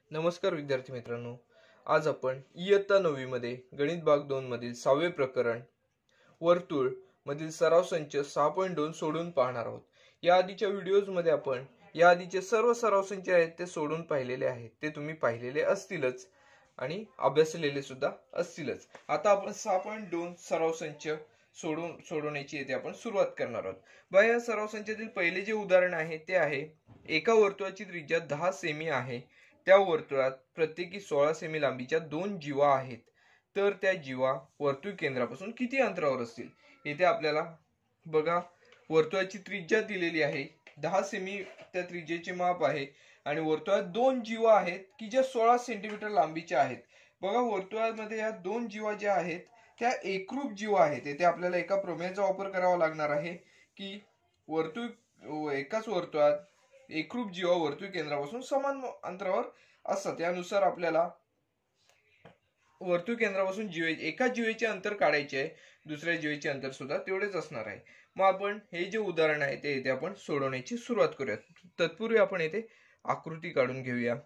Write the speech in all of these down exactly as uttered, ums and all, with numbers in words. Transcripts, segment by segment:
नमस्कार विद्यार्थी मित्रांनो, आज आपण इयत्ता नववी मध्ये गणित भाग दोन मधील सहावे प्रकरण वर्तुळ मधील सराव संच सहा पॉइंट दोन सोडून पाहणार आहोत। या आधीच्या व्हिडिओज मध्ये आपण या आधीचे सर्व सराव संच आहेत ते सोडून पाहिलेले आहेत, ते तुम्ही पाहिलेले असतीलच आणि अभ्यासलेले सुद्धा असतीलच। आता आपण सहा पॉइंट दोन सराव संच सोडून सोडवण्याची येथे आपण सुरुवात करणार आहोत। बघा, या सराव संचातील पहिले जे उदाहरण आहे ते आहे एका वर्तुळाची त्रिज्या दहा सेमी आहे, त्या वर्तुळात प्रत्येकी सोळा सेमी लांबीच्या दोन जीवा आहेत, तर त्या जीवा वर्तुळ केंद्रापासून किती अंतरावर असतील। येथे आपल्याला बघा वर्तुळाची त्रिज्या दिलेली आहे, दहा सेमी त्या त्रिज्येचे माप आहे आणि वर्तुळात दोन जीवा आहेत की ज्या सोळा सेंटीमीटर लांबीच्या आहेत। बघा वर्तुळामध्ये या दोन जीवा ज्या आहेत त्या एकरूप जीवा आहेत। येथे आपल्याला एका प्रमेयाचा वापर करावा लागणार आहे की वर्तुळ एकाच वर्तुळात एकरूप जीवा वर्तुळ केंद्रापासून समान अंतरावर असतात। यानुसार आपल्याला वर्तुळ केंद्रापासून जीवे एका जीवेचे अंतर काढायचे आहे, दुसऱ्या जीवेचे अंतर सुद्धा तेवढेच असणार आहे। मग आपण हे जे उदाहरण आहे ते इथे आपण सोडवण्याची सुरुवात करूया। तत्पूर्वी आपण इथे आकृती काढून घेऊया।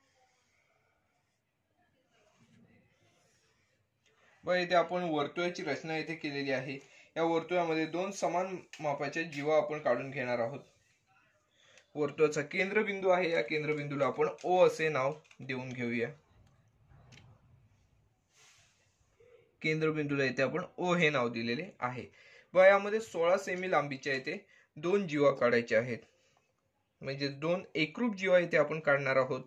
बघा इथे आपण वर्तुळाची रचना इथे केलेली आहे। या वर्तुळामध्ये दोन समान मापाच्या जीवा आपण काढून घेणार आहोत। वर्तुळाचा केंद्रबिंदू आहे, या केंद्रबिंदूला आपण ओ असे नाव देऊन घेऊया। केंद्रबिंदूला इथे आपण ओ हे नाव दिलेले आहे। बघा यामध्ये सोळा सेमी लांबीच्या इथे दोन जीवा काढायचे आहेत, म्हणजे दोन एकरूप जीवा इथे आपण काढणार आहोत।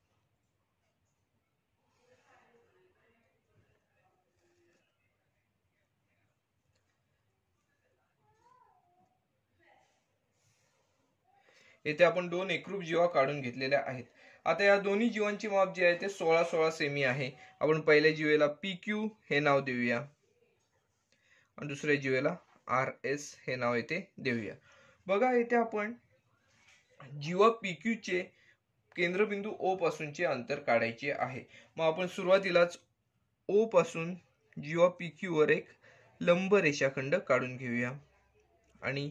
येथे आपण दोन एकरूप जीवा काढून घेतलेल्या आहेत। आता या दोन्ही जीवांचे माप जे आहे ते सोळा सोळा सेमी आहे। आपण पहिल्या जीवेला पी क्यू हे नाव देऊया आणि दुसऱ्या जीवेला आर एस हे नाव येथे देऊया। बघा येथे आपण जीवा पी क्यू चे केंद्रबिंदू ओ पासूनचे अंतर काढायचे आहे। मग आपण सुरुवातीलाच ओ पासून जीवा पी क्यू वर एक लंब रेषाखंड काढून घेऊया आणि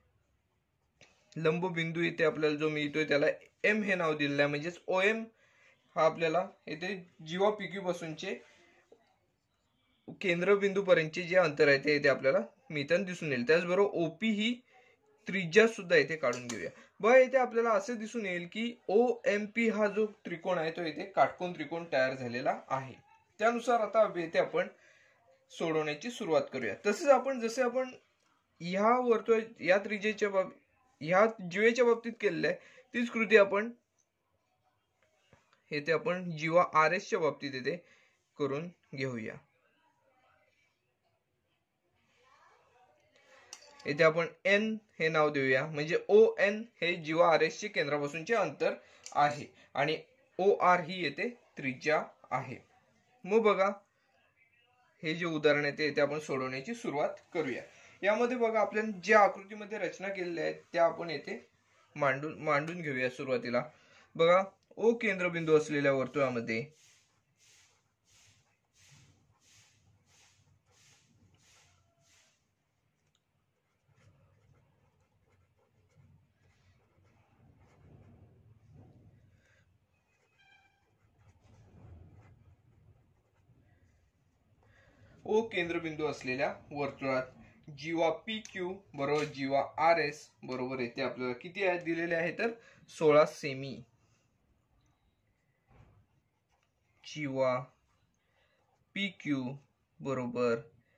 लंब बिंदू इथे आपल्याला जो मिळतोय त्याला एम हे नाव दिलेलं आहे, म्हणजेच ओ एम हा आपल्याला इथे जीवा पी क्यू पासूनचे केंद्रबिंदू पर्यंतचे जे अंतर आहे ते इथे आपल्याला मिळताना दिसून येईल। त्याचबरोबर ओपी ही त्रिज्या सुद्धा इथे काढून घेऊया। बघा इथे आपल्याला असे दिसून येईल की ओ एम पी हा जो त्रिकोण आहे तो इथे काटकोन त्रिकोण तयार झालेला आहे। त्यानुसार आता इथे आपण सोडवण्याची सुरुवात करूया। तसेच आपण जसे आपण ह्या वर्तुळ या त्रिज्येच्या बाबतीत ह्या जीवेच्या बाबतीत केलेलं आहे तीच कृती आपण येथे आपण जीवा आर एस च्या बाबतीत येथे करून घेऊया। येथे आपण एन हे नाव देऊया, म्हणजे ओ एन हे जीवा आर एस चे केंद्रापासूनचे अंतर आहे आणि ओ आर ही येथे त्रिज्या आहे। मग बघा हे जे उदाहरण आहे ते येथे आपण सोडवण्याची सुरुवात करूया। यामध्ये बघा आपल्याला ज्या आकृतीमध्ये रचना केलेल्या आहेत त्या आपण येथे मांडून मांडून घेऊया। सुरुवातीला बघा ओ केंद्रबिंदू असलेल्या वर्तुळामध्ये ओ केंद्रबिंदू असलेल्या वर्तुळात जीवा पी क्यू बरोबर जीवा आर एस बरोबर येथे आपल्याला किती आहे दिलेले आहे तर सोळा सेमी। जीवा पी क्यू बरोबर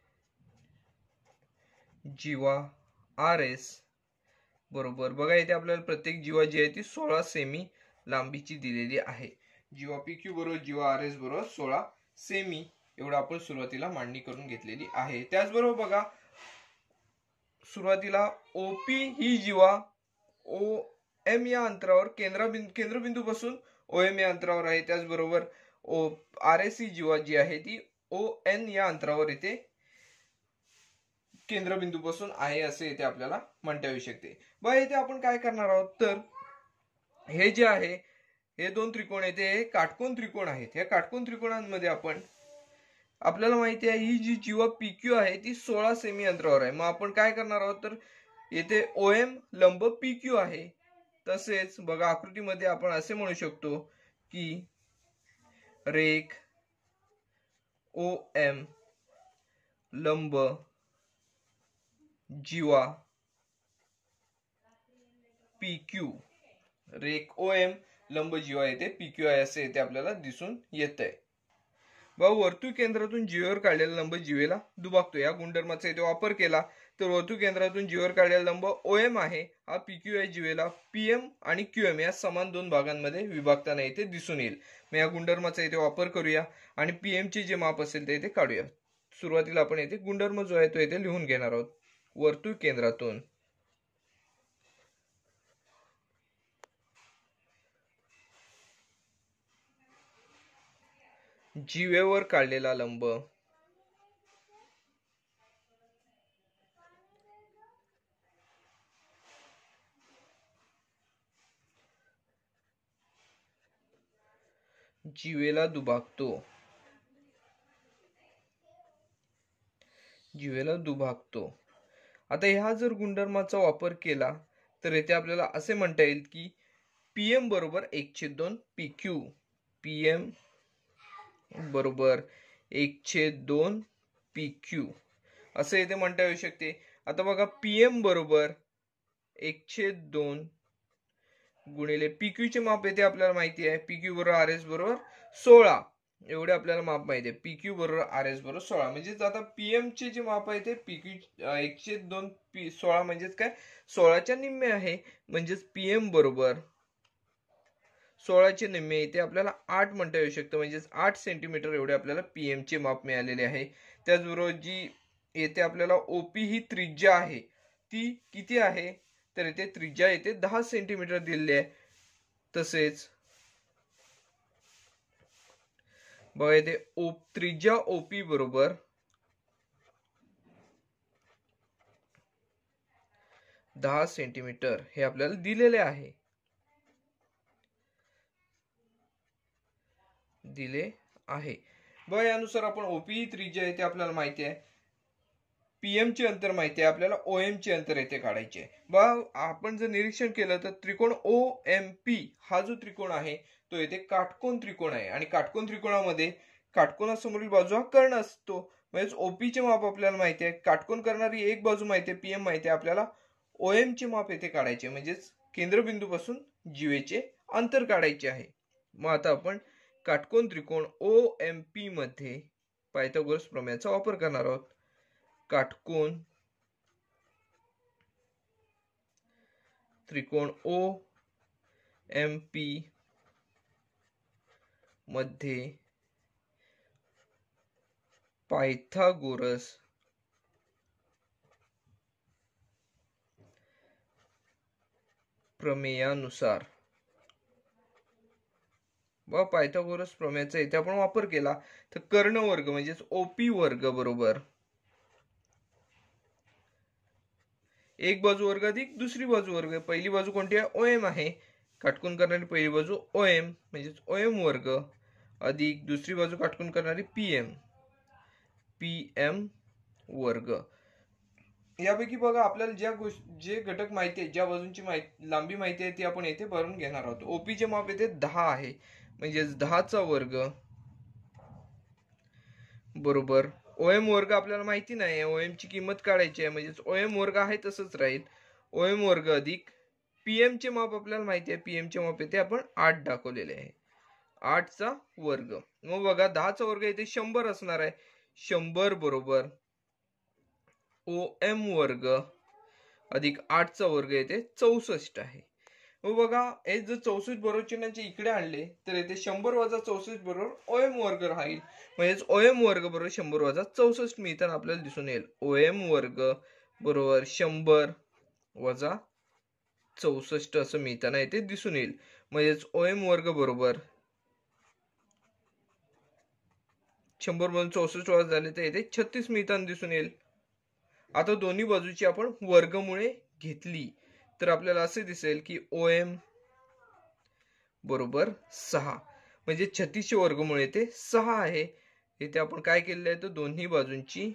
जीवा आर एस बरोबर बघा इथे आपल्याला प्रत्येक जीवा जी आहे ती सोळा सेमी लांबीची दिलेली आहे। जीवा पी क्यू बरोबर जीवा आर एस बरोबर सोळा सेमी एवढा आपण सुरुवातीला मांडणी करून घेतलेली आहे। त्याचबरोबर बघा सुरुवातीला ओपी ही जीवा ओ एम या अंतरावर केंद्रबिंदू केंद्रबिंदू पासून ओ एम या अंतरावर आहे। त्याचबरोबर ओ आर एस ही जीवा जी आहे ती ओ एन या अंतरावर येथे केंद्रबिंदू पासून आहे असे इथे आपल्याला म्हणता येऊ शकते। बघा इथे आपण काय करणार आहोत तर हे जे आहे हे दोन त्रिकोण येथे काटकोन त्रिकोण आहेत। या काटकोन त्रिकोणांमध्ये आपण आपल्याला माहिती आहे ही जी जीवा पी क्यू आहे ती सोळा सेमी अंतरावर आहे। मग आपण काय करणार आहोत तर येथे ओ एम लंब पी क्यू आहे, तसेच बघा आकृतीमध्ये आपण असे म्हणू शकतो की रेख ओ एम लंब जीवा पी क्यू, रेख ओ एम लंब जीवा येते पी क्यू आहे असे येते आपल्याला दिसून येत आहे. भाऊ वर्तुळ केंद्रातून जीवेवर काढलेला लंब जीवेला दुभागतो. या गुणधर्माचा इथे वापर केला तर वर्तुळ केंद्रातून जीवेवर काढलेला लंब ओ एम आहे हा पी क्यू आहे जीवेला पीएम आणि क्यू एम या समान दोन भागांमध्ये विभागताना इथे दिसून येईल. मग या गुणधर्माचा इथे वापर करूया आणि पीएम चे जे माप असेल ते इथे काढूया. सुरुवातीला आपण इथे गुणधर्म जो आहे तो इथे लिहून घेणार आहोत. वर्तुळ केंद्रातून जीवेवर काढलेला लंब जीवेला दुभागतो. जीवेला दुभागतो. आता ह्या जर गुणधर्माचा वापर केला तर येथे आपल्याला असे म्हणता येईल की पीएम बरोबर एक छेद दोन पी क्यू, पीएम बरोबर एक छेद दोन पी क्यू असं इथे म्हणता येऊ शकते. आता बघा पीएम बरोबर एक छेद दोन गुणिले पी क्यू चे माप येते आपल्याला माहिती आहे पी क्यू बरोबर आर एस बरोबर सोळा एवढे आपल्याला माप माहिती आहे. पी क्यू बरोबर आर एस बरोबर सोळा म्हणजेच आता पीएम चे जे माप आहे ते पी क्यू एक छेद दोन पी सोळा म्हणजेच काय सोळाच्या निम्मे आहे. म्हणजेच पीएम बरोबर सोळाचे निम्मे इथे आपल्याला आठ म्हणता येऊ शकतं. म्हणजेच आठ सेंटीमीटर एवढे आपल्याला पीएम चे माप मिळालेले आहे. त्याचबरोबर जी येथे आपल्याला ओपी ही त्रिज्या आहे ती किती आहे तर येथे त्रिज्या येथे दहा सेंटीमीटर दिलेली आहे. तसेच बघा येथे त्रिज्या ओपी बरोबर दहा सेंटीमीटर हे आपल्याला दिलेले आहे दिले आहे. बघा यानुसार आपण ओपी त्रिज्या येथे आपल्याला माहिती आहे पीएम चे अंतर माहिती आहे आपल्याला ओएम चे अंतर येथे काढायचे. बघा आपण जर निरीक्षण केलं तर त्रिकोण ओ एम पी हा जो त्रिकोण आहे तो येथे काटकोन त्रिकोण आहे आणि काटकोन त्रिकोणामध्ये काटकोनासमोरील बाजू हा कर्ण असतो. म्हणजे ओपी चे माप आपल्याला माहिती आहे काटकोन करणारी एक बाजू माहिती आहे पीएम माहिती आहे आपल्याला ओएम चे माप येथे काढायचे म्हणजेच केंद्रबिंदू पासून जीवेचे अंतर काढायचे आहे. मग आता आपण काटकोन त्रिकोण ओ एम पी मध्ये पायथागोरस प्रमेयाचा वापर करणार आहोत. काटकोन त्रिकोण ओ एम पी मध्ये पायथागोरस प्रमेयानुसार व पायथागोरस प्रमेयाचा इथे आपण वापर केला तर कर्ण वर्ग म्हणजेच ओपी वर्ग बरोबर एक बाजू वर्ग अधिक दुसरी बाजू वर्ग. पहिली बाजू कोणती आहे ओएम आहे काटकोन करणारी पहिली बाजू ओएम म्हणजेच ओएम वर्ग अधिक दुसरी बाजू काटकोन करणारी पीएम पीएम वर्ग. यापैकी बघा आपल्याला ज्या जे घटक माहिती आहे ज्या बाजूंची माहिती लांबी माहिती आहे ती आपण येथे भरून घेणार आहोत. ओपी चे माप येथे दहा आहे म्हणजेच दहाचा वर्ग बरोबर ओएम वर्ग आपल्याला माहिती नाही ओएम ची किंमत काढायची आहे म्हणजेच ओएम वर्ग आहे तसंच राहील ओएम वर्ग अधिक पीएम चे माप आपल्याला माहिती आहे पीएम चे माप येथे आपण आठ दाखवलेले आहे आठचा वर्ग. मग बघा दहाचा वर्ग येथे शंभर असणार आहे शंभर बरोबर ओएम वर्ग अधिक आठचा वर्ग येथे चौसष्ट आहे. मग बघा हे जर चौसष्ट बरोबर चिन्हाचे इकडे आणले तर येथे शंभर वजा चौसष्ट बरोबर ओएम वर्ग राहील म्हणजेच ओएम वर्ग बरोबर शंभर वजा चौसष्ट मिळताना आपल्याला दिसून येईल ओएम वर्ग बरोबर शंभर वजा चौसष्ट असं मिळताना येथे दिसून येईल. म्हणजेच ओएम वर्ग बरोबर शंभर मधून चौसष्ट वजा झाले तर येथे छत्तीस मिळताना दिसून येईल. आता दोन्ही बाजूची आपण वर्गमुळे घेतली तर आपल्याला असे दिसेल की ओएम बरोबर सहा म्हणजे छत्तीसचे वर्गमूळ येथे सहा आहे. इथे आपण काय केलेले आहे तर दोन्ही बाजूंची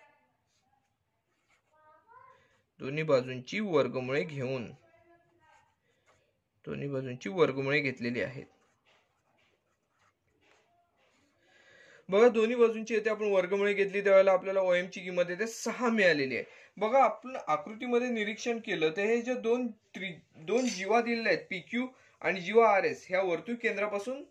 दोन्ही बाजूंची वर्गमुळे घेऊन दोन्ही बाजूंची वर्गमुळे घेतलेली आहेत. बघा दोन्ही बाजूंची येथे आपण वर्गमुळे घेतली त्यावेळेला आपल्याला ओएम ची किंमत येते सहा मिळालेली आहे। बघा आपण आकृतीमध्ये निरीक्षण केलं तर हे जे दोन दोन जीवा दिलेले आहेत पीक्यू आणि जीवा आर एस ह्या वर्तुळ केंद्रापासून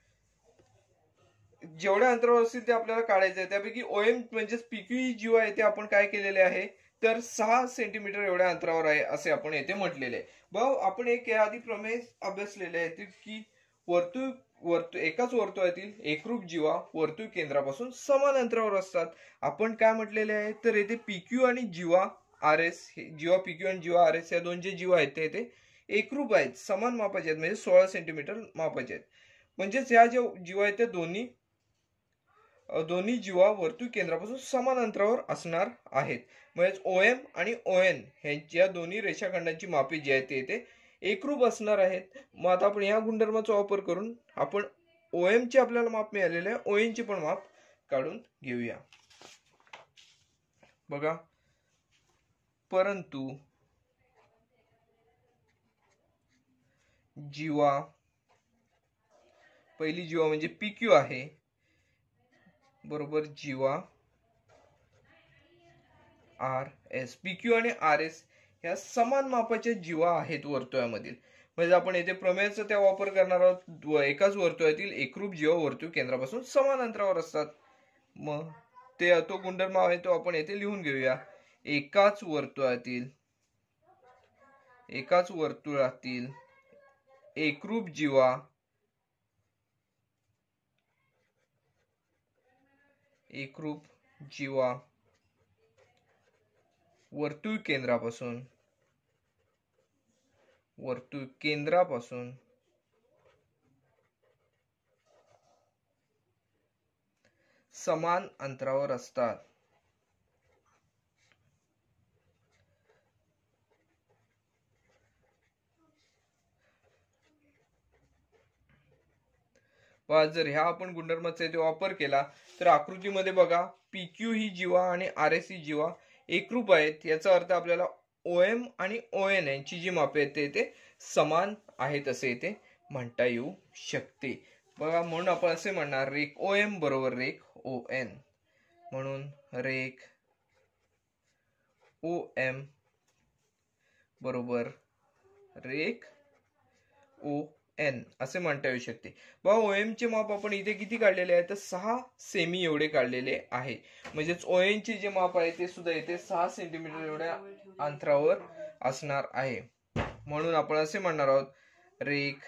जेवढ्या अंतरावर असतील ते आपल्याला काढायचं आहे। त्यापैकी ओएम म्हणजे पीक्यू ही जीवा आहे ते आपण काय केलेले आहे तर सहा सेंटीमीटर एवढ्या अंतरावर आहे असे आपण येथे म्हटलेले आहे। बघ आपण एक याआधी प्रमेय अभ्यासलेले आहे की वर्तुळ वर्तुळ एकाच वर्तुळातील एकरूप जीवा वर्तुळ केंद्रापासून समान अंतरावर असतात। आपण काय म्हटलेले आहे तर येथे पीक्यू आणि जीवा आर एस जीवा पीक्यू आणि जीवा आर एस या दोन जे जीवा आहेत ते येथे एकरूप आहेत, समान मापाचे आहेत, म्हणजे सोळा सेंटीमीटर मापाचे आहेत। म्हणजेच या ज्या जीवा आहेत त्या दोन्ही दोन्ही जीवा वर्तुळ केंद्रापासून समान अंतरावर असणार आहेत। म्हणजे ओएम आणि ओएन ह्यांच्या दोन्ही रेषाखंडांची मापे जी आहेत ते येथे एकरूप असणार आहेत। मग आता आपण या गुणधर्माचा वापर करून आपण ओएम चे आपल्याला माप मिळालेले आहे, ओएन चे पण माप काढून घेऊया। बघा परंतु जीवा पहिली जीवा म्हणजे पीक्यू आहे बरोबर जीवा आर एस, पीक्यू आणि आर एस ह्या समान मापाच्या जीवा आहेत वर्तुळामधील। म्हणजे आपण येथे प्रमेयाचा त्या वापर करणार आहोत, एकाच वर्तुळातील एकरूप जीवा वर्तुळ केंद्रापासून समान अंतरावर असतात। मग ते तो गुणधर्म आहे तो आपण येथे लिहून घेऊया। एकाच वर्तुळातील एकाच वर्तुळातील एकरूप जीवा एकरूप जीवा वर्तुळ केंद्रापासून वर्तुळ केंद्रापासून समान अंतरावर असतात। वा जर ह्या आपण गुणधर्माचा इथे वापर केला तर आकृतीमध्ये बघा पीक्यू ही जीवा आणि आर एस ही जीवा एकरूप आहेत, याचा अर्थ आपल्याला ओएम आणि ओएन यांची जी मापे आहेत ते ते समान आहेत असे इथे म्हणता येऊ शकते। बघा म्हणून आपण असे म्हणणार रेख ओएम बरोबर रेख ओएन, म्हणून रेख ओएम बरोबर रेख ओ एन असे म्हणता येऊ शकते। बघा ओएम चे माप आपण इथे किती काढलेले आहे तर सहा सेमी एवढे काढलेले आहे। म्हणजेच ओएन चे जे माप आहे ते सुद्धा इथे सहा सेंटीमीटर एवढ्या अंतरावर असणार आहे। म्हणून आपण असे म्हणणार आहोत रेख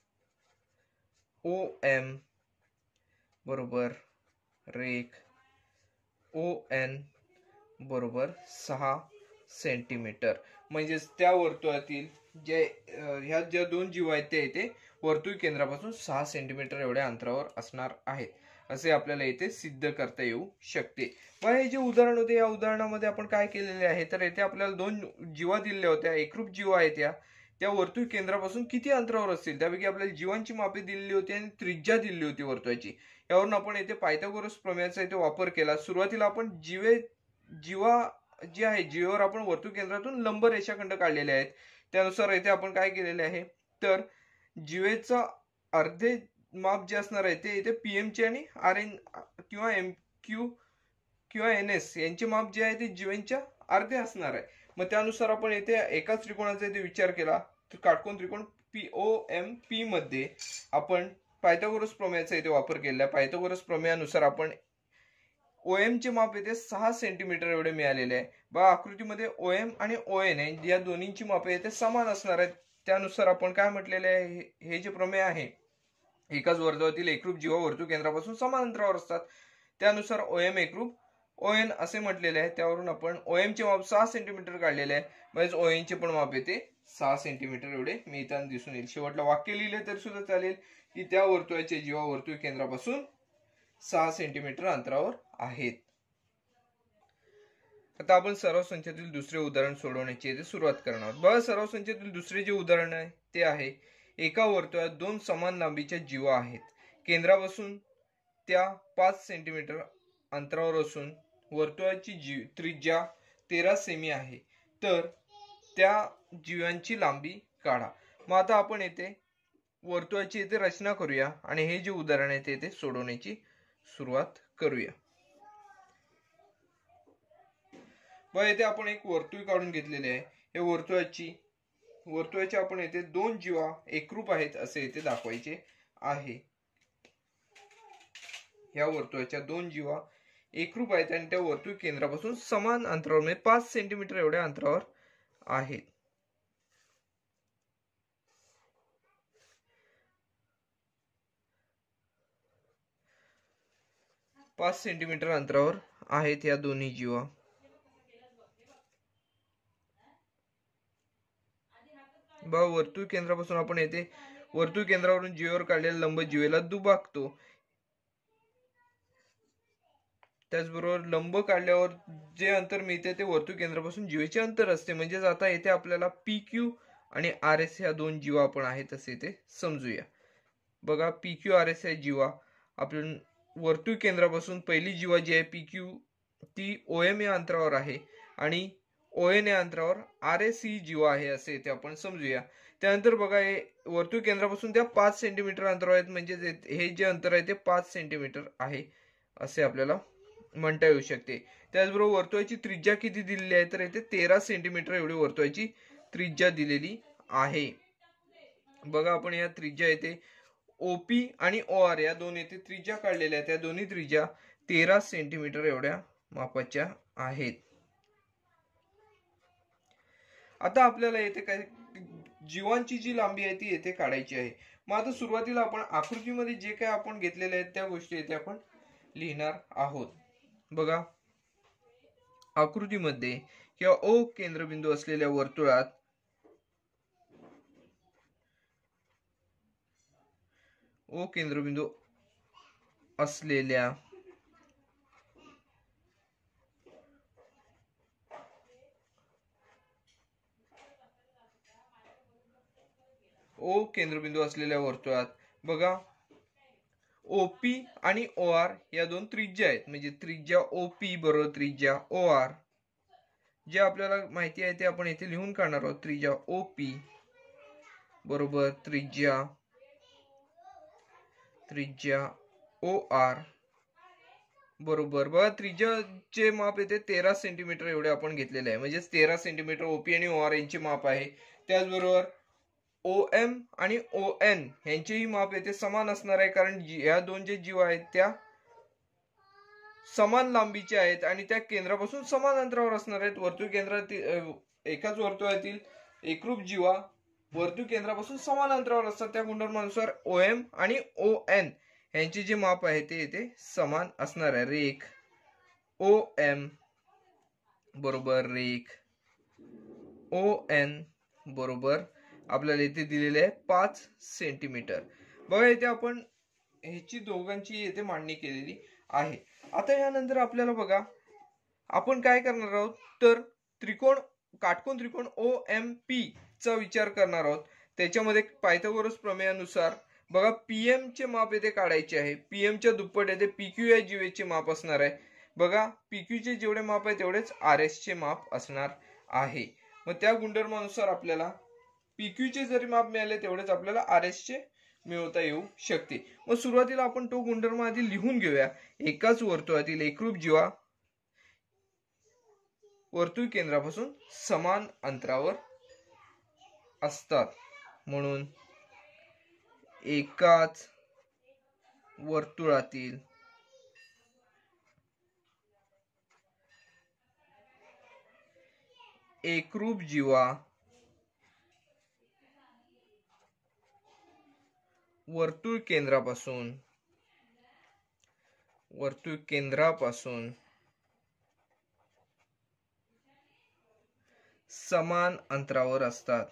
ओएम बरोबर रेख ओएन बरोबर सहा सेंटीमीटर। म्हणजेच त्या वर्तुळातील जे ह्या ज्या दोन जीवा आहेत ते इथे वर्तुळ केंद्रापासून सहा सेंटीमीटर एवढ्या अंतरावर असणार आहेत असे आपल्याला इथे सिद्ध करता येऊ शकते। मग हे जे उदाहरण होते या उदाहरणामध्ये आपण काय केलेले आहे तर इथे आपल्याला दोन जीवा दिलेल्या होत्या, एकरूप जीवा आहेत या त्या वर्तुळ केंद्रापासून किती अंतरावर असतील त्यापैकी आपल्याला जीवांची मापे दिलेली होती आणि त्रिज्या दिलेली होती वर्तुळाची। यावरून आपण इथे पायथागोरस प्रमेयाचा इथे वापर केला। सुरुवातीला आपण जीवे जीवा जी आहे जीवावर आपण वर्तुळ केंद्रातून लंब रेषाखंड काढलेले आहेत, त्यानुसार इथे आपण काय केलेले आहे तर जीवेचा अर्धे माप जे असणार आहे ते इथे पीएम चे आणि आर एन किंवा एम क्यू किंवा एन एस यांचे माप जे आहे ते जीवेंच्या अर्धे असणार आहे। मग त्यानुसार आपण इथे एकाच त्रिकोणाचा इथे विचार केला तर काटकोन त्रिकोण पी ओ एम पी मध्ये आपण पायथागोरस प्रमेयाचा इथे वापर केला। पायथागोरस प्रमेयानुसार आपण ओएम चे माप इथे सहा सेंटीमीटर एवढे मिळालेले आहे। बघा आकृतीमध्ये ओएम आणि ओएन या दोन्हींची मापे इथे समान असणार आहेत। त्यानुसार आपण काय म्हटलेले आहे हे जे प्रमेय आहे एकाच वर्तुळातील एकरूप जीवा वर्तुळ केंद्रापासून समान अंतरावर असतात, त्यानुसार ओएम एकरूप ओएन असे म्हटलेले आहे। त्यावरून आपण ओएम चे माप सहा सेंटीमीटर काढलेले आहे, म्हणजे ओएन चे पण माप येते सहा सेंटीमीटर एवढे मिळताना दिसून येईल। शेवटला वाक्य लिहिले तर सुद्धा चालेल की त्या वर्तुळाचे जीवा वर्तुळ केंद्रापासून सहा सेंटीमीटर अंतरावर आहेत। आता आपण सराव संचातील दुसरे उदाहरण सोडवण्याची येथे सुरुवात करणार आहोत। बघा सराव संचातील दुसरे जे उदाहरण आहे ते आहे एका वर्तुळात दोन समान लांबीच्या जीवा आहेत, केंद्रापासून त्या पाच सेंटीमीटर अंतरावर असून वर्तुळाची जी त्रिज्या तेरा सेमी आहे, तर त्या जीवांची लांबी काढा। मग आता आपण येथे वर्तुळाची येथे रचना करूया आणि हे जे उदाहरण आहे ते येथे सोडवण्याची सुरुवात करूया. बघा इथे आपण एक वर्तुळ काढून घेतलेले आहे. या वर्तुळाची वर्तुळाचे आपण येथे दोन जीवा एकरूप आहेत असे येथे दाखवायचे आहे. या वर्तुळाच्या दोन जीवा एकरूप आहेत आणि त्या वर्तुळ केंद्रापासून समान अंतरावर म्हणजे पाच सेंटीमीटर एवढ्या अंतरावर आहेत. पाच सेंटीमीटर अंतरावर आहेत या दोन्ही जीवा. बघा वर्तुळ केंद्रापासून आपण येथे वर्तुळ केंद्रावरून जीवेवर काढलेल्या लंब जीवेला दुभागतो. त्याचबरोबर लंब काढल्यावर जे अंतर मिळते ते वर्तुळ केंद्रापासून जीवेचे अंतर असते. म्हणजेच आता येथे आपल्याला पी क्यू आणि आर एस ह्या दोन जीवा आपण आहेत असे ते समजूया. बघा पी क्यू आर एस ह्या जीवा आपण वर्तुळ केंद्रापासून पहिली जीवा जी आहे पी क्यू ती ओ एम या अंतरावर आहे आणि ओ एन या अंतरावर आर एस ही जीवा आहे असे इथे आपण समजूया. त्यानंतर बघा हे वर्तुळ केंद्रापासून त्या पाच सेंटीमीटर अंतरावर आहेत. म्हणजे हे जे अंतर आहे ते पाच सेंटीमीटर आहे असे आपल्याला म्हणता येऊ शकते. त्याचबरोबर वर्तुळाची त्रिज्या किती दिलेली आहे तर इथे तेरा सेंटीमीटर एवढी वर्तुळाची त्रिज्या दिलेली आहे. बघा आपण या त्रिज्या येथे ओपी आणि ओ आर या दोन येथे त्रिज्या काढलेल्या आहेत. त्या दोन्ही त्रिज्या तेरा सेंटीमीटर एवढ्या मापाच्या आहेत. आता आपल्याला येथे काय जीवांची जी लांबी आहे ती येथे काढायची आहे. मग आता सुरुवातीला आपण आकृतीमध्ये जे काय आपण घेतलेले आहेत त्या गोष्टी येथे आपण लिहिणार आहोत. बघा आकृतीमध्ये किंवा ओ केंद्रबिंदू असलेल्या वर्तुळात ओ केंद्रबिंदू असलेल्या ओ केंद्रबिंदू असलेल्या वर्तुळात बघा ओपी आणि ओ आर या दोन त्रिज्या आहेत. म्हणजे त्रिज्या ओपी बरोबर त्रिज्या ओ आर जे आपल्याला माहिती आहे ते आपण येथे लिहून काढणार आहोत. त्रिज्या ओपी बरोबर त्रिज्या त्रिज्या ओ आर बरोबर बघा त्रिज्याचे माप येते तेरा सेंटीमीटर एवढे आपण घेतलेले आहे. म्हणजे तेरा सेंटीमीटर ओपी आणि ओ आर यांचे माप आहे. त्याचबरोबर ओ एम आणि ओ एन यांचेही माप येथे समान असणार आहे. कारण या दोन जे जीव आहेत त्या समान लांबीचे आहेत आणि त्या केंद्रापासून समान अंतरावर असणार आहेत. वर्तुळ केंद्रातील एकाच वर्तुळातील एकरूप जीवा वर्तुळ केंद्रापासून समान अंतरावर असतात. त्या गुणधर्मानुसार ओ एम आणि ओ एन यांचे जे माप आहे ते येथे समान असणार आहे. रेख ओ एम बरोबर रेख ओ एन बरोबर आपल्याला इथे दिलेले आहे पाच सेंटीमीटर. बघा इथे आपण ह्याची दोघांची येथे मांडणी केलेली आहे. आता यानंतर आपल्याला बघा आपण काय करणार आहोत तर त्रिकोण काटकोन त्रिकोण ओ एम पी चा विचार करणार आहोत. त्याच्यामध्ये पायथागोरस प्रमेयानुसार बघा पीएम चे माप येथे काढायचे आहे. पीएम च्या दुप्पट येथे पीक्यू या जीवेचे माप असणार आहे. बघा पीक्यू चे जेवढे माप आहे तेवढेच आर एस चे माप असणार आहे. मग त्या गुणधर्मानुसार आपल्याला पीक्यू चे जरी माप मिळाले तेवढेच आपल्याला आर एस चे मिळवता येऊ शकते. मग सुरुवातीला आपण तो गुणधर्म आधी लिहून घेऊया. एकाच वर्तुळातील एकरूप जीवा वर्तुळ केंद्रापासून समान अंतरावर असतात. म्हणून एकाच वर्तुळातील एकरूप जीवा वर्तुळ केंद्रापासून वर्तुळ केंद्रापासून समान अंतरावर असतात.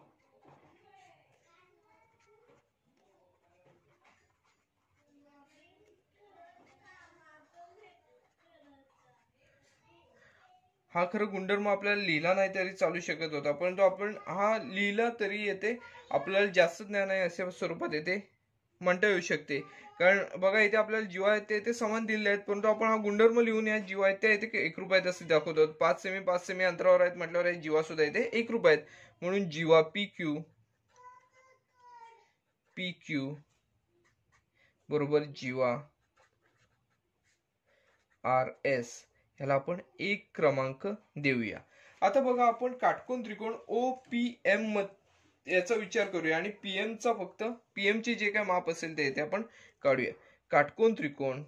हा खरं गुणधर्म आपल्याला लिहिला नाही तरी चालू शकत होता, परंतु आपण हा लिहिला तरी येते आपल्याला जास्त ज्ञान आहे अशा स्वरूपात येते म्हणता येऊ शकते. कारण बघा इथे आपल्याला जीवा आहेत ते समान दिलेले आहेत, परंतु आपण हा गुणधर्म लिहून या जीवा आहेत त्या इथे एकरूप आहेत असे दाखवतो. पाच सेमी पाच सेमी अंतरावर आहेत म्हटल्यावर जीवा सुद्धा इथे एकरूप आहेत. म्हणून जीवा पी क्यू पी क्यू बरोबर जीवा आर एस ह्याला आपण एक क्रमांक देऊया. आता बघा आपण काटकोन त्रिकोण ओ पी एम याचा विचार करूया आणि पीएम चा फक्त पीएम चे जे काय माप असेल ते इथे आपण काढूया. काटकोन त्रिकोण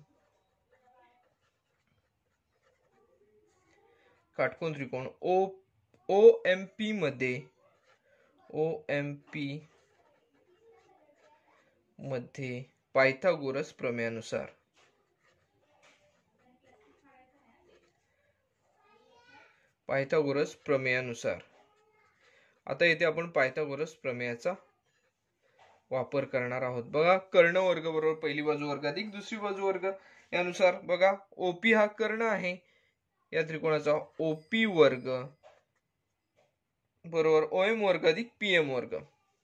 काटकोन त्रिकोण ओ ओ एम पी मध्ये ओ एम पी मध्ये पायथागोरस प्रमेयानुसार पायथागोरस प्रमेयानुसार आता इथे आपण पायथागोरस प्रमेयाचा वापर करणार आहोत. बघा कर्ण वर्ग बरोबर पहिली बाजू वर्ग अधिक दुसरी बाजू वर्ग यानुसार बघा ओपी हा कर्ण आहे या त्रिकोणाचा ओपी वर्ग बरोबर ओएम वर्ग अधिक पीएम वर्ग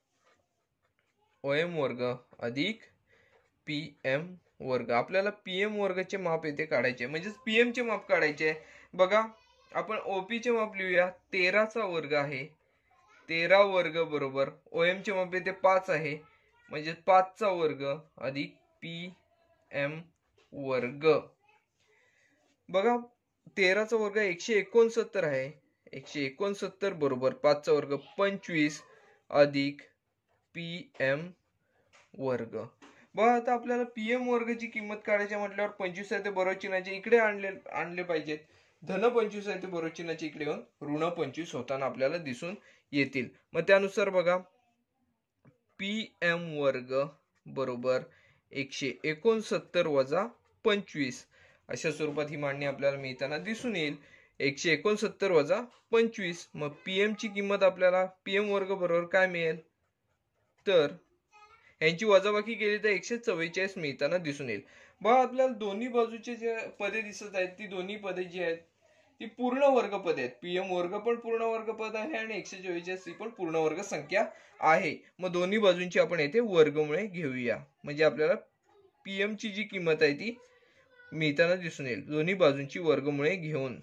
ओएम वर्ग अधिक पीएम वर्ग. आपल्याला पीएम वर्गाचे माप येथे काढायचे म्हणजे पीएम चे माप काढायचे. बघा आपण ओपी चे माप लिहूया तेरा चा वर्ग आहे तेरा वर्ग बरोबर ओएम चे माप येथे पाच आहे म्हणजे पाच चा वर्ग अधिक पी एम वर्ग. बघा तेरा चा वर्ग एकशे एकोणसत्तर आहे एकशे एकोणसत्तर बरोबर पाच चा वर्ग पंचवीस अधिक पी एम वर्ग. बघा आता आपल्याला पीएम वर्गाची किंमत काढायची म्हटल्यावर पंचवीस आहे ते बरोबर चिन्हाचे इकडे आणले आणले पाहिजेत. धन पंचवीस आहे ते बरोबर चिन्हाचे इकडे येऊन ऋण पंचवीस होताना आपल्याला दिसून येतील. मग त्यानुसार बघा पीएम वर्ग बरोबर एकशे एकोणसत्तर वजा पंचवीस अशा स्वरूपात ही मांडणी आपल्याला मिळताना दिसून येईल. एकशे एकोणसत्तर वजा पंचवीस मग पीएम ची किंमत आपल्याला पीएम वर्ग बरोबर काय मिळेल तर यांची वजाबाकी केली तर एकशे चव्वेचाळीस मिळताना दिसून येईल. बघा आपल्याला दोन्ही बाजूचे जे पदे दिसत आहेत ती दोन्ही पदे जी आहेत ती पूर्ण वर्ग पदे आहेत. पीएम वर्ग पण पूर्ण वर्ग पद आहे आणि एकशे चव्वेचाळीस ही पण पूर्ण वर्ग संख्या आहे. मग दोन्ही बाजूंची आपण येथे वर्गमुळे घेऊया म्हणजे आपल्याला पीएम ची जी किंमत आहे ती मिळताना दिसून येईल. दोन्ही बाजूंची वर्गमुळे घेऊन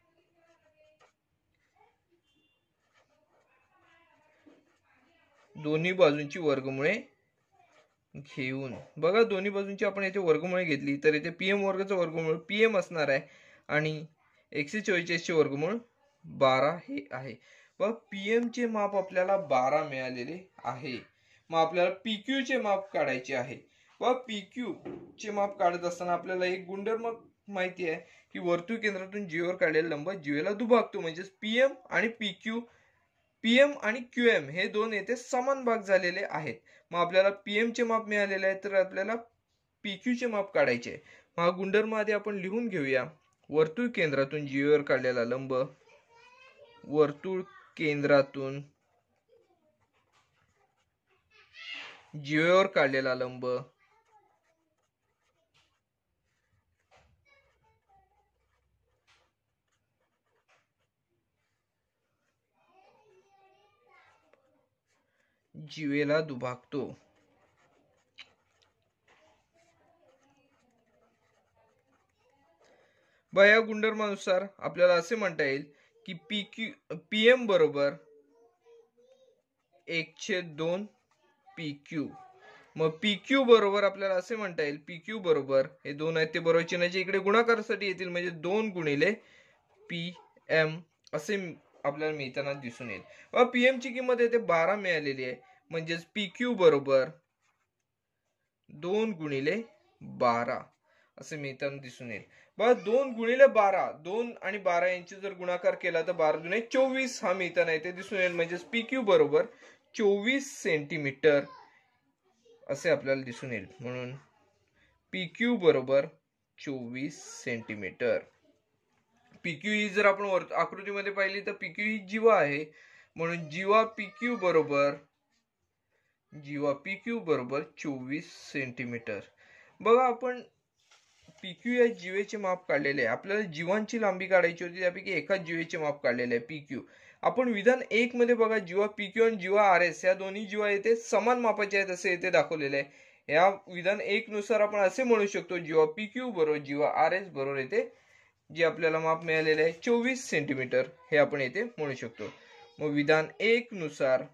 दोन्ही बाजूंची वर्गमुळे घेऊन बघा दोन्ही बाजूंची आपण येथे वर्गमुळे घेतली तर येथे पीएम वर्गाचा वर्गमूळ पीएम असणार आहे आणि एकशे चव्वेचाळीस चे वर्गमूळ बारा हे आहे. व पीएम चे माप आपल्याला बारा मिळालेले आहे. मग आपल्याला पीक्यू चे माप काढायचे आहे व पीक्यू चे माप काढत असताना आपल्याला एक गुणधर्म माहिती आहे की वर्तुळ केंद्रातून जीवेवर काढलेला लंब जीवेला दुभागतो म्हणजे पीएम आणि पीक्यू पीएम आणि क्यूएम हे दोन येथे समान भाग झालेले आहेत. मग आपल्याला पीएम चे माप मिळालेले आहे तर आपल्याला पीक्यू चे माप काढायचे. हा गुणधर्म आधी आपण लिहून घेऊया. वर्तुळ केंद्रातून जीवेवर काढलेला लंब वर्तुळ केंद्रातून जीवेवर काढलेला लंब जीवेला दुभागतो. बा या गुणधर्मानुसार आपल्याला असे म्हणता येईल की पीक्यू पीएम बरोबर एक छेद दोन पीक्यू. मग पीक्यू बरोबर आपल्याला असे म्हणता येईल पीक्यू बरोबर हे दोन आहेत ते बरोबर चिन्हाचे इकडे गुणाकारासाठी येतील म्हणजे दोन गुणिले पीएम असे आपल्याला मिळताना दिसून येईल. व पीएम ची किंमत येते बारा मिळालेली आहे म्हणजेच पीक्यू बरोबर दोन गुणिले बारा असे मिळताना दिसून येईल. बघा दोन गुणिले बारा दोन आणि बारा यांची जर गुणाकार केला तर बारा दुने चोवीस हा मिळताना येते दिसून येईल म्हणजेच पीक्यू बरोबर चोवीस सेंटीमीटर असे आपल्याला दिसून येईल. म्हणून पीक्यू बरोबर चोवीस सेंटीमीटर. पीक्यू ही जर आपण आकृतीमध्ये पाहिली तर पीक्यू ही जीवा आहे म्हणून जीवा पीक्यू बरोबर जीवा पीक्यू बरोबर चोवीस सेंटीमीटर. बघा आपण पीक्यू या जीवेचे माप काढलेले आहे. आपल्याला जीवांची लांबी काढायची होती त्यापैकी एकाच जीवेचे माप काढलेले आहे पीक्यू. आपण विधान एक मध्ये बघा जीवा पीक्यू आणि जीवा आर एस या दोन्ही जीवा येथे समान मापाचे आहेत असे येथे दाखवलेले आहे. या विधान एक नुसार आपण असे म्हणू शकतो जीवा पीक्यू बरोबर जीवा आर एस बरोबर येथे जे आपल्याला माप मिळालेले आहे चोवीस सेंटीमीटर हे आपण येथे म्हणू शकतो. मग विधान एक नुसार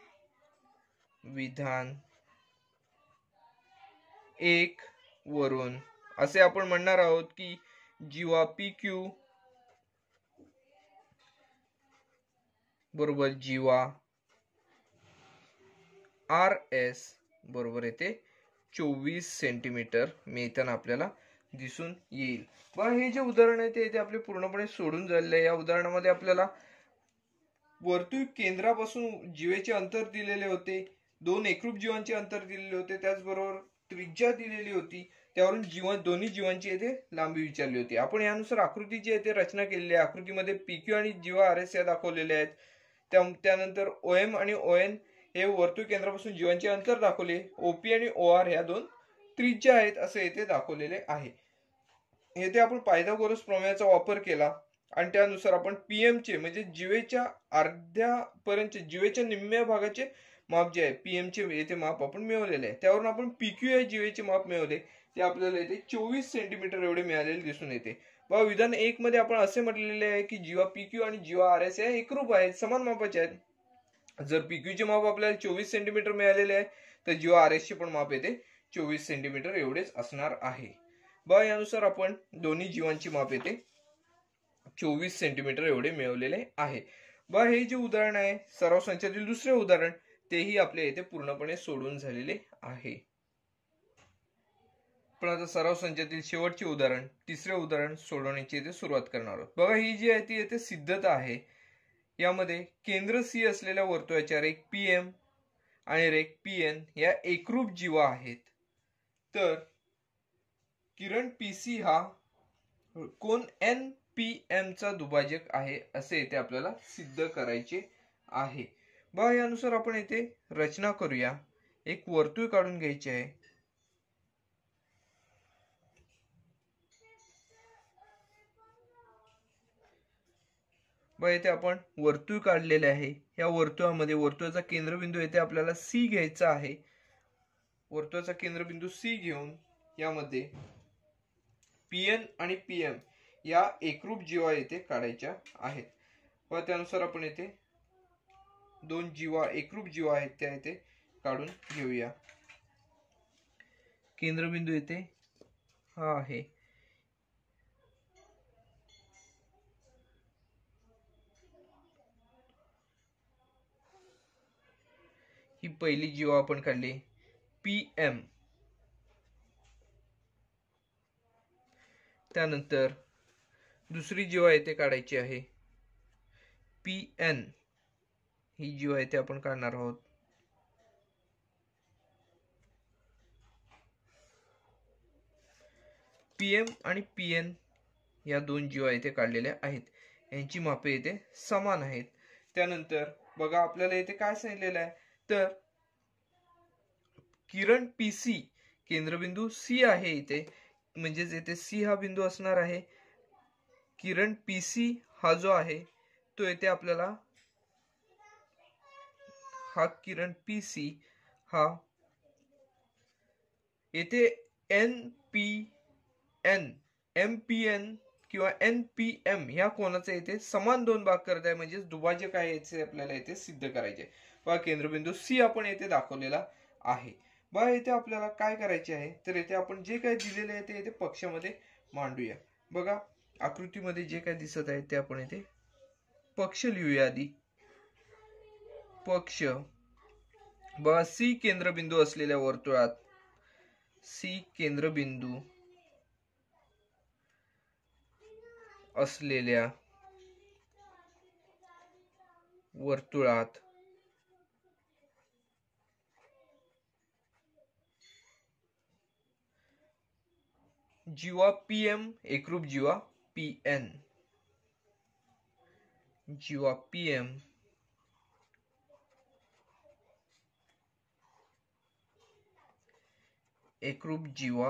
विधान एक वरून असे आपण म्हणणार आहोत की जीवा पी क्यू बरोबर जीवा आर एस बरोबर येते चोवीस सेंटीमीटर मिळताना आपल्याला दिसून येईल। बघा हे जे उदाहरण आहे ते आपले पूर्णपणे सोडून झालेले आहे। या उदाहरणामध्ये आपल्याला वर्तुळ केंद्रापासून जीवेचे अंतर दिलेले होते, दोन एकरूप जीवांचे अंतर दिलेले होते, त्याचबरोबर त्रिज्या दिलेली होती, त्यावरून जीवन दोन्ही जीवांची येथे लांबी विचारली होती। आपण यानुसार आकृतीची येथे रचना केलेली आहे। आकृतीमध्ये पीक्यू आणि जीवा आर एस या दाखवलेले आहेत। त्यानंतर ओएम आणि ओएन हे वर्तुळ केंद्रापासून जीवांचे अंतर दाखवले, ओपी आणि ओआर ह्या दोन त्रिज्या आहेत असे येथे दाखवलेले आहे। येथे आपण पायथागोरस प्रमेयाचा वापर केला आणि त्यानुसार आपण पीएम चे म्हणजे जीवेच्या अर्ध्यापर्यंत जीवेच्या निम्म्या भागाचे माप जे आहे पीएम चे येथे माप आपण मिळवलेले आहे। त्यावरून आपण पीक्यू या जीवेचे माप मिळवले, ते आपल्याला येथे चोवीस सेंटीमीटर एवढे मिळालेले दिसून येते। बघा विधान एक मध्ये आपण असे म्हटलेले आहे की जीवा पीक्यू आणि जीवा आर एस या एकरूप आहेत, समान मापाचे आहेत। जर पीक्यू चे माप आपल्याला चोवीस सेंटीमीटर मिळालेले आहे तर जीवा आर एस चे पण माप येते चोवीस सेंटीमीटर एवढेच असणार आहे। बघा यानुसार आपण दोन्ही जीवांची माप येते चोवीस सेंटीमीटर एवढे मिळवलेले आहे। बघा हे जे उदाहरण आहे सराव संचातील दुसरे उदाहरण तेही आपल्या येथे पूर्णपणे सोडून झालेले आहे। पण आता सराव संचातील शेवटचे उदाहरण तिसरे उदाहरण सोडवण्याची येथे सुरुवात करणार आहोत। बघा ही जी आहे ती येथे सिद्धता आहे। यामध्ये केंद्र सी असलेल्या वर्तुळाच्या रेख पीएम आणि रेख पीएन या एकरूप जीवा आहेत, तर किरण पीसी हा कोन एन पी एम चा दुभाजक आहे असे येथे आपल्याला सिद्ध करायचे आहे। बघा यानुसार आपण येथे रचना करूया। एक वर्तुळ काढून घ्यायचे आहे। बघा येथे आपण वर्तुळ काढलेले आहे। या वर्तुळामध्ये वर्तुळाचा केंद्रबिंदू येथे आपल्याला सी घ्यायचा आहे। वर्तुळाचा केंद्रबिंदू सी घेऊन यामध्ये पीएन आणि पीएम या एकरूप जीवा येथे काढायच्या आहेत। व त्यानुसार आपण येथे दोन जीवा एकरूप जीवा आहेत त्या येथे काढून घेऊया। केंद्रबिंदू येथे हा आहे। ही पहिली जीवा आपण काढली पीएम, त्यानंतर दुसरी जीवा येथे काढायची आहे पीएन, ही जीवा येथे आपण काढणार आहोत। पीएम आणि पीएन या दोन जीवा येथे काढलेल्या आहेत, यांची मापे येथे समान आहेत। त्यानंतर बघा आपल्याला येथे काय सांगितलेलं आहे तर किरण पीसी केंद्रबिंदू सी आहे इथे, म्हणजेच येथे सी हा बिंदू असणार आहे। किरण पीसी हा जो आहे तो येथे आपल्याला हा किरण पीसी हा येथे N P N M P N किंवा एन पी एम ह्या कोनाचे येथे समान दोन भाग करत आहे, म्हणजे दुभाजक आहे याचे आपल्याला येथे सिद्ध करायचे। बघा केंद्रबिंदू सी आपण येथे दाखवलेला आहे। बघा येथे आपल्याला काय करायचे आहे तर येथे आपण जे काही दिलेले आहे ते येथे पक्षामध्ये मांडूया। बघा आकृतीमध्ये जे काही दिसत आहे ते आपण येथे पक्ष लिहूया आधी। पक्ष बघा सी केंद्रबिंदू असलेल्या वर्तुळात सी केंद्रबिंदू असलेल्या वर्तुळात जीवा पीएम एकरूप जीवा पीएन, जीवा पीएम एकरूप जीवा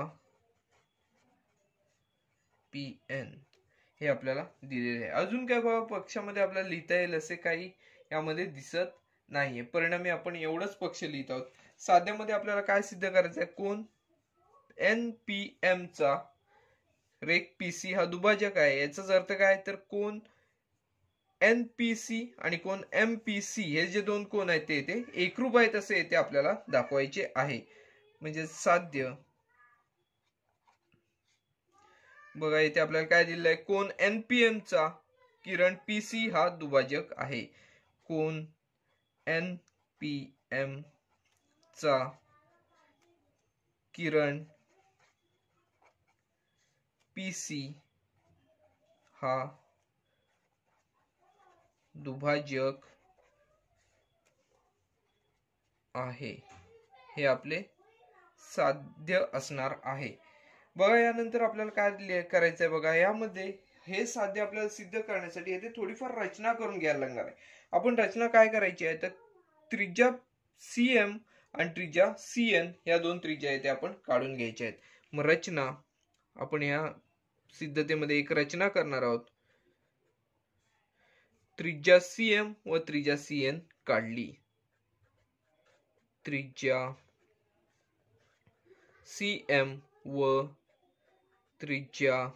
पीएन हे आपल्याला दिलेले आहे। अजून काय बघा पक्षामध्ये आपल्याला लिहिता येईल असे काही यामध्ये दिसत नाहीये, परिणामी आपण एवढंच पक्ष लिहित आहोत। साध्यामध्ये आपल्याला काय सिद्ध करायचं आहे, कोन एन पी एम चा रेख पीसी हा दुभाजक आहे। याचाच अर्थ काय तर कोन एन पी सी आणि कोन एम पी सी हे जे दोन कोन आहेत ते येथे एकरूप आहेत असे येथे आपल्याला दाखवायचे आहे। म्हणजे साध्य बघा इथे आपल्याला काय दिलेलं आहे, कोन एनपीएम चा किरण पीसी हा दुभाजक आहे. कोन एनपीएम चा किरण पीसी हा दुभाजक आहे. हे आपले साध्य असणार आहे. बघा यानंतर आपल्याला काय करायचं आहे, बघा यामध्ये हे साध्य आपल्याला सिद्ध करण्यासाठी येथे थोडीफार रचना करून घ्यायला लागणार आहे. आपण रचना काय करायची आहे, तर त्रिज्या सीएम आणि त्रिज्या सीएन या दोन त्रिज्या येथे आपण काढून घ्यायच्या आहेत. मग रचना आपण या सिद्धतेमध्ये एक रचना करणार आहोत. त्रिज्या सीएम व त्रिज्या सीएन काढली. त्रिज्या सीएम व त्रिज्या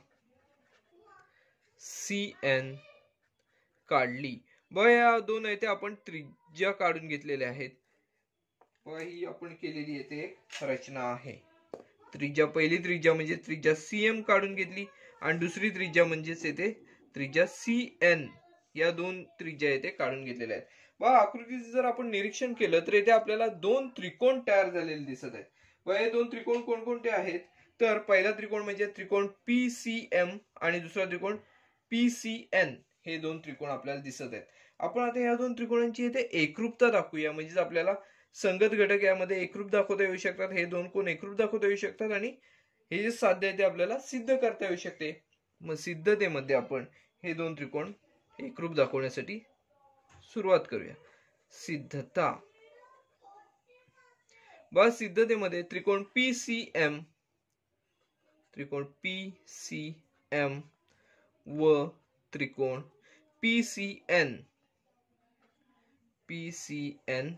सीएन काढली. बघा या दोन येथे आपण त्रिज्या काढून घेतलेल्या आहेत. बघा ही आपण केलेली येथे एक रचना आहे. त्रिज्या पहिली त्रिज्या म्हणजे त्रिज्या सीएम काढून घेतली आणि दुसरी त्रिज्या म्हणजेच येथे त्रिज्या सीएन या दोन त्रिज्या येथे काढून घेतलेल्या आहेत. बघा आकृतीचे जर आपण निरीक्षण केलं तर येथे आपल्याला दोन त्रिकोण तयार झालेले दिसत आहेत. बघा हे दोन त्रिकोण कोणकोणते आहेत, तर पहिला त्रिकोण म्हणजे त्रिकोण पीसीएम आणि दुसरा त्रिकोण पीसीएन हे दोन त्रिकोण आपल्याला दिसत आहेत. आपण आता या दोन त्रिकोणांची येथे एकरूपता दाखवूया, म्हणजेच आपल्याला संगत घटक यामध्ये एकरूप दाखवता येऊ शकतात. हे दोन कोण एकरूप दाखवता येऊ शकतात आणि हे जे साध्य आहे ते आपल्याला सिद्ध करता येऊ शकते. मग सिद्धतेमध्ये आपण हे दोन त्रिकोण एकरूप दाखवण्यासाठी सुरुवात करूया. सिद्धता. बस सिद्धतेमध्ये त्रिकोण पीसीएम त्रिकोण पीसीएम व त्रिकोण पीसीएन पीसीएन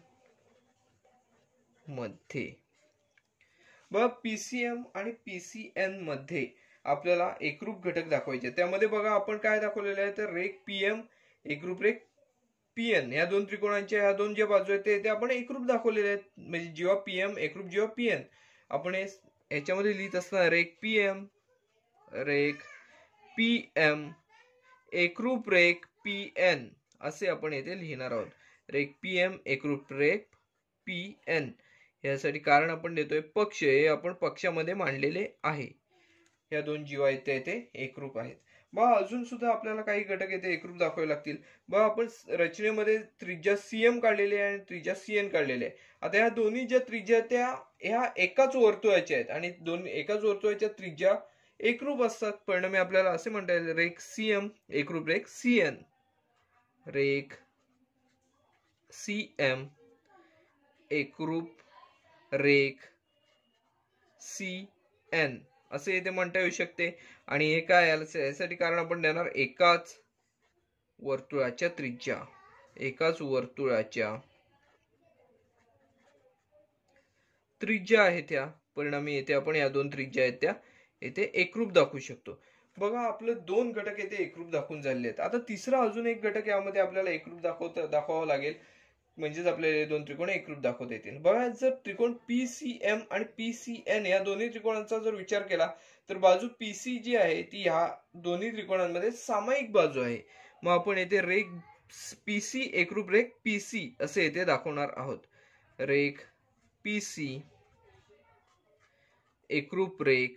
मध्ये बघा पीसीएम आणि पीसीएन मध्ये आपल्याला एकरूप घटक दाखवायचे. त्यामध्ये बघा आपण काय दाखवलेलं आहे, तर रेख पीएम एकरूप रेख पीएन या दोन त्रिकोणांच्या या दोन ज्या बाजू आहेत ते आपण एकरूप दाखवलेले आहेत. म्हणजे जेव्हा पीएम एकरूप जेव्हा पीएन आपण याच्यामध्ये लिहित असताना रेख पीएम रेख पीएम एकरूप रेख पीएन असे आपण येथे लिहिणार आहोत. रेख पीएम एकरूप रेख पीएन यासाठी कारण आपण देतोय पक्ष हे आपण पक्षामध्ये मांडलेले आहे. या दोन जीवा आहेत ते येथे एकरूप आहेत. बा अजून सुद्धा आपल्याला काही घटक येथे एकरूप दाखवावे लागतील. बा आपण रचनेमध्ये त्रिज्या सीएम काढलेली आहे आणि त्रिज्या सीएन काढलेली आहे. आता या दोन्ही ज्या त्रिज्या त्या ह्या एकाच वर्तुळाच्या आहेत आणि दोन एकाच वर्तुळाच्या त्रिज्या एकरूप असतात. परिणामी आपल्याला असे म्हणता येईल रेख सीएम एकरूप रेख सीएन रेख सीएम एकरूप रेख सीएन असे इथे म्हणता येऊ शकते. आणि हे काय यासाठी कारण आपण देणार एकाच वर्तुळाच्या त्रिज्या एकाच वर्तुळाच्या त्रिज्या आहेत त्या. परिणामी येथे आपण या दोन त्रिज्या आहेत त्या येथे एकरूप दाखवू शकतो. बघा आपले दोन घटक येथे एकरूप दाखवून झालेले आहेत. आता तिसरा अजून एक घटक यामध्ये आपल्याला एकरूप दाखवता दाखवावा लागेल, म्हणजेच आपल्याला दोन त्रिकोण एकरूप दाखवता येतील. बघा जर त्रिकोण पीसीएम आणि पीसीएन या दोन्ही त्रिकोणांचा जर विचार केला तर बाजू पीसी जी आहे ती ह्या दोन्ही त्रिकोणांमध्ये सामायिक बाजू आहे. मग आपण येथे रेख पीसी एकरूप रेख पीसी असे येथे दाखवणार आहोत. रेख पीसी एकरूप रेख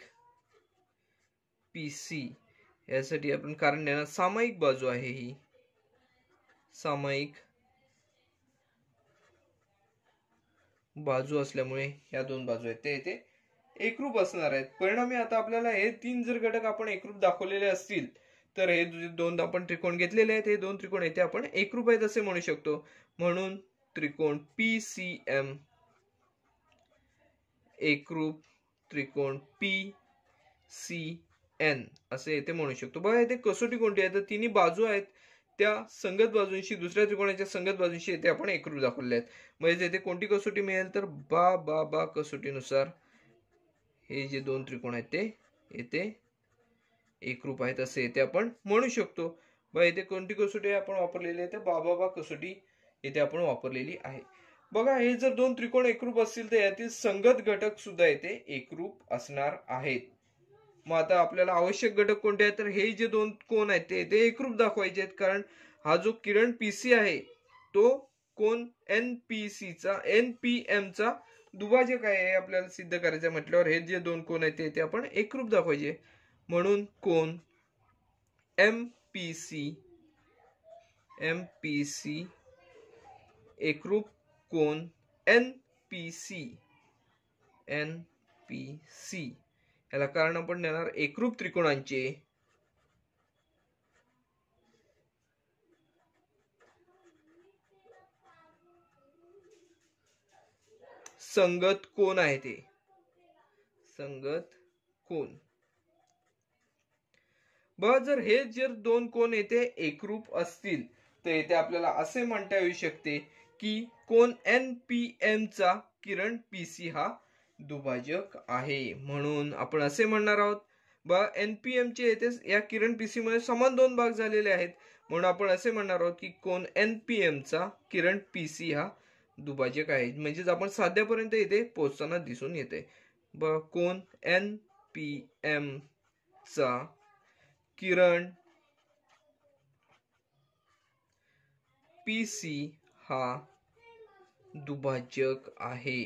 पीसी यासाठी आपण कारण देणार सामायिक बाजू आहे. ही सामायिक बाजू असल्यामुळे या दोन बाजू आहेत ते येथे एकरूप असणार आहेत. परिणामी आता आपल्याला हे तीन जर घटक आपण एकरूप दाखवलेले असतील तर हे दोन आपण त्रिकोण घेतलेले आहेत हे दोन त्रिकोण येथे आपण एकरूप आहेत असे म्हणू शकतो. म्हणून त्रिकोण पीसीएम एकरूप त्रिकोण पीसीएन असे येथे म्हणू शकतो. बघा येथे कसोटी कोणती आहे तर तिन्ही बाजू आहेत त्या संगत बाजूंशी दुसऱ्या त्रिकोणाच्या संगत बाजूंशी येथे आपण एकरूप दाखवले आहेत. म्हणजे येथे कोणती कसोटी मिळेल तर बा बा बा कसोटीनुसार हे जे दोन त्रिकोण आहेत ते येथे एकरूप आहेत असे येथे आपण म्हणू शकतो. बघा येथे कोणती कसोटी आपण वापरलेली आहे तर बा बा बा कसोटी येथे आपण वापरलेली आहे. बघा हे जर दोन त्रिकोण एकरूप असतील तर यातील संगत घटक सुद्धा येथे एकरूप असणार आहेत. मग आता आपल्याला आवश्यक घटक कोणते आहेत, तर हे जे दोन कोन आहेत ते ते एकरूप दाखवायचे आहेत, कारण हा जो किरण पीसी आहे तो कोन एनपीसी चा एनपीएम चा दुभाजक आहे हे आपल्याला सिद्ध करायचं म्हटल्यावर हे जे दोन कोन आहेत ते आपण एकरूप दाखवायचे. म्हणून कोन एमपीसी एमपीसी एकरूप कोन एनपीसी एनपीसी याला कारण आपण देणार एकरूप त्रिकोणांचे संगत कोन आहे ते संगत कोन. बघा जर हे जर दोन कोन येथे एकरूप असतील तर येथे आपल्याला असे म्हणता येऊ शकते की कोन एनपीएम चा किरण पीसी हा दुभाजक आहे. म्हणून आपण असे म्हणणार आहोत बघा एनपीएम चे येथे या किरण पीसी मध्ये समान दोन भाग झालेले आहेत, म्हणून आपण असे म्हणणार आहोत की कोन एनपीएम चा किरण पीसी हा दुभाजक आहे. म्हणजेच आपण साध्यापर्यंत येथे पोहोचताना दिसून येते. बघा कोन एनपीएम चा किरण पीसी हा दुभाजक आहे.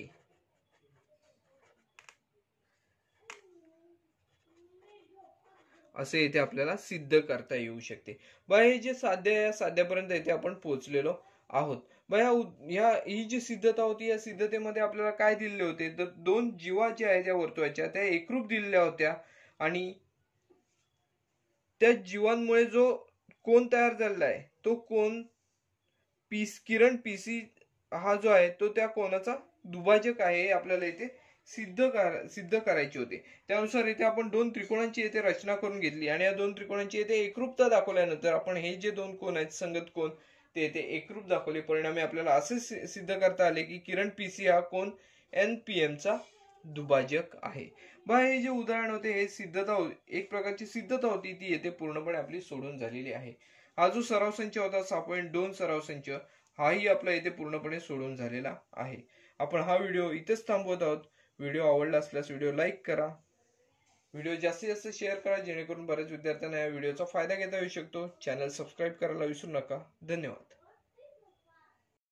असे इथे आपल्याला सिद्ध करता येऊ शकते. बघा हे जे साध्य आहे साध्यापर्यंत इथे आपण पोहोचलेलो आहोत. बघा ह्या ही जी सिद्धता होती या सिद्धतेमध्ये आपल्याला काय दिलेले होते, तर दोन जीवा ज्या आहेत त्या वर्तुळाच्या त्या एकरूप दिलेल्या होत्या आणि त्या जीवांमुळे जो कोन तयार झालेला आहे तो कोन पीस किरण पीसी हा जो आहे तो त्या कोनाचा दुभाजक आहे हे आपल्याला इथे सिद्ध कर सिद्ध करायचे होते. त्यानुसार इथे आपण दोन त्रिकोणांची येथे रचना करून घेतली आणि या दोन त्रिकोणांची येथे एकरूपता दाखवल्यानंतर आपण हे जे दोन कोन आहेत संगत कोन ते येथे एकरूप दाखवले. परिणामी आपल्याला असे सिद्ध करता आले की किरण पीसी हा कोन एनपीएम चा दुभाजक आहे. बघा हे जे उदाहरण होते हे सिद्धता एक प्रकारची सिद्धता होती ती येथे पूर्णपणे आपली सोडून झालेली आहे. हा जो सराव संच होता सहा पॉईंट दोन सराव संच हाही आपला इथे पूर्णपणे सोडून झालेला आहे. आपण हा व्हिडिओ इथेच थांबवत आहोत. व्हिडिओ आवडला असल्यास व्हिडिओ लाईक करा, व्हिडिओ जास्तीत जास्त शेअर करा जेणेकरून बऱ्याच विद्यार्थ्यांना या व्हिडिओचा फायदा घेता येऊ शकतो. चॅनल सबस्क्राईब करायला विसरू नका. धन्यवाद.